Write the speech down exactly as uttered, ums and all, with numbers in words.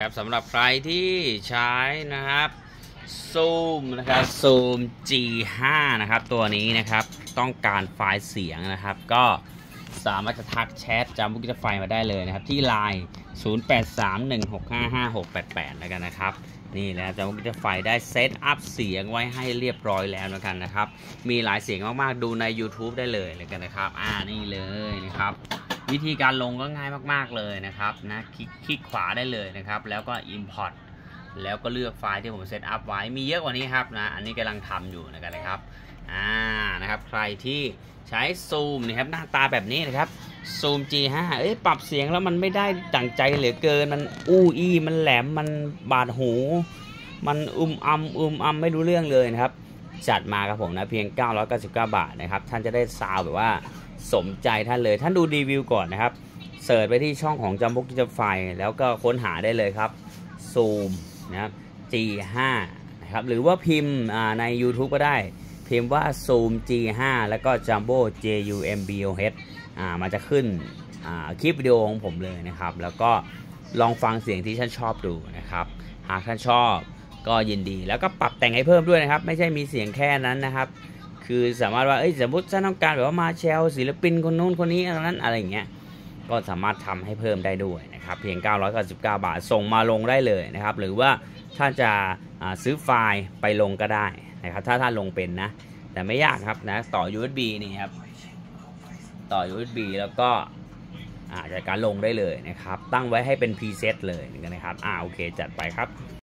ครับสำหรับใครที่ใช้นะครับซูมนะครับซูม จี ห้า นะครับตัวนี้นะครับต้องการไฟล์เสียงนะครับก็สามารถจะทักแชทจำบุกิจไฟมาได้เลยนะครับที่ ไลน์ ศูนย์ แปด สาม หนึ่ง หก ห้า ห้า หก แปด แปดแล้วกันนะครับนี่แหละจำบุกิจไฟได้เซตอัพเสียงไว้ให้เรียบร้อยแล้วแล้วกันนะครับมีหลายเสียงมากๆดูใน YouTube ได้เลยแล้วกันนะครับอ่านี่เลยนะครับวิธีการลงก็ง่ายมากๆเลยนะครับนะคลิกคลิกขวาได้เลยนะครับแล้วก็ Import แล้วก็เลือกไฟล์ที่ผมเซตอัพไว้มีเยอะกว่านี้ครับนะอันนี้กำลังทำอยู่นะครับนะครับอ่านะครับใครที่ใช้ซูมนะครับหน้าตาแบบนี้นะครับซูม จี ห้า เอ้ยปรับเสียงแล้วมันไม่ได้ดั่งใจเหลือเกินมันอู้อี้มันแหลมมันบาดหูมันอุมอัมอุมอัมไม่รู้เรื่องเลยนะครับจัดมาครับผมนะเพียงเก้าร้อยเก้าสิบเก้าบาทนะครับท่านจะได้ซาวแบบว่าสมใจท่านเลยท่านดูรีวิวก่อนนะครับเสิร์ชไปที่ช่องของจัมโบ้กิจไฟแล้วก็ค้นหาได้เลยครับซูมนะครับ จี ห้า นะครับหรือว่าพิมพ์ใน YouTube ก็ได้พิมพ์ว่า Zoom จี ห้า แล้วก็ Jumbo เจ ยู เอ็ม บี โอ เอช อ่ามันจะขึ้นคลิปวิดีโอของผมเลยนะครับแล้วก็ลองฟังเสียงที่ท่านชอบดูนะครับหากท่านชอบก็ยินดีแล้วก็ปรับแต่งให้เพิ่มด้วยนะครับไม่ใช่มีเสียงแค่นั้นนะครับคือสามารถว่าเอ้ยสมมติท่านต้องการแบบว่ามาแชลศิลปินคนนู้นคนนี้อะไรนั้นอะไรอย่างเงี้ยก็สามารถทำให้เพิ่มได้ด้วยนะครับเพียงเก้าร้อยเก้าสิบเก้าบาทส่งมาลงได้เลยนะครับหรือว่าท่านจะซื้อไฟล์ไปลงก็ได้นะครับถ้าท่านลงเป็นนะแต่ไม่ยากครับนะต่อ ยู เอส บี นี่ครับต่อ ยู เอส บี แล้วก็จัดการลงได้เลยนะครับตั้งไว้ให้เป็น preset เลยนะครับอ่าโอเคจัดไปครับ